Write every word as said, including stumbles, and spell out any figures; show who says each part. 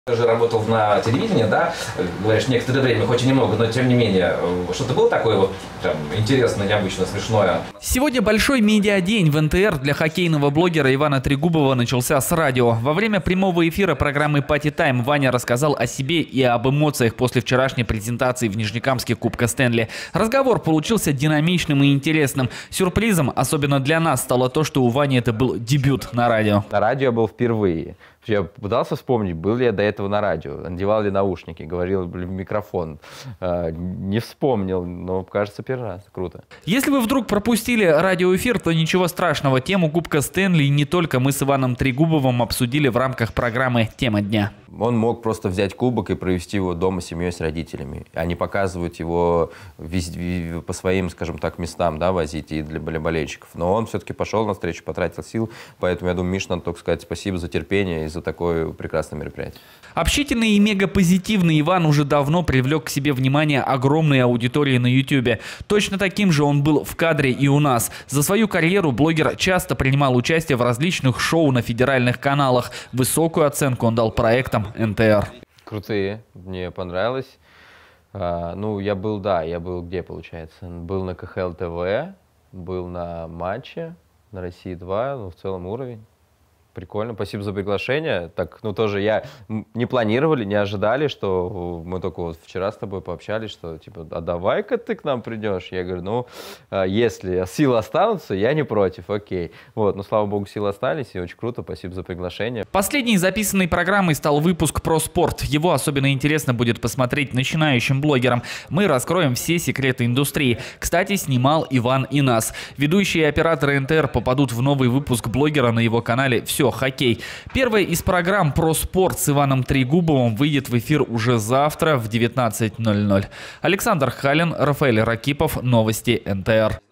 Speaker 1: Ты же работал на телевидении, да? Говоришь, некоторое время, хоть и немного, но тем не менее. Что-то было такое вот прям интересное, необычно, смешное?
Speaker 2: Сегодня большой медиадень в эн тэ эр для хоккейного блогера Ивана Трегубова начался с радио. Во время прямого эфира программы «Пати Тайм» Ваня рассказал о себе и об эмоциях после вчерашней презентации в Нижнекамске Кубка Стэнли. Разговор получился динамичным и интересным. Сюрпризом, особенно для нас, стало то, что у Вани это был дебют на радио.
Speaker 3: На радио я был впервые. Я пытался вспомнить, был ли я до этого на радио, надевал ли наушники, говорил ли в микрофон. Не вспомнил, но кажется, первый раз. Круто.
Speaker 2: Если вы вдруг пропустили радиоэфир, то ничего страшного. Тему Кубка Стэнли не только мы с Иваном Трегубовым обсудили в рамках программы «Тема дня».
Speaker 3: Он мог просто взять кубок и провести его дома с семьей, с родителями. Они показывают его везде, по своим, скажем так, местам, да, возить и для болельщиков. Но он все-таки пошел навстречу, потратил сил. Поэтому, я думаю, Мише надо только сказать спасибо за терпение и за такое прекрасное мероприятие.
Speaker 2: Общительный и мегапозитивный Иван уже давно привлек к себе внимание огромной аудитории на ютубе. Точно таким же он был в кадре и у нас. За свою карьеру блогер часто принимал участие в различных шоу на федеральных каналах. Высокую оценку он дал проектам эн тэ эр.
Speaker 3: Крутые, мне понравилось. А, ну, я был, да, я был где, получается? Был на ка ха эл тэ вэ, был на матче, на России два, ну, в целом уровень. Прикольно, спасибо за приглашение. Так, ну тоже я не планировали, не ожидали, что мы только вот вчера с тобой пообщались, что типа, а давай-ка ты к нам придешь. Я говорю, ну, если силы останутся, я не против, окей. Вот, ну слава богу, силы остались, и очень круто, спасибо за приглашение.
Speaker 2: Последней записанной программой стал выпуск про спорт. Его особенно интересно будет посмотреть начинающим блогерам. Мы раскроем все секреты индустрии. Кстати, снимал Иван и нас. Ведущие и операторы эн тэ эр попадут в новый выпуск блогера на его канале «Все. Хоккей». Первая из программ про спорт с Иваном Трегубовым выйдет в эфир уже завтра в девятнадцать ноль ноль. Александр Халин, Рафаэль Ракипов, новости эн тэ эр.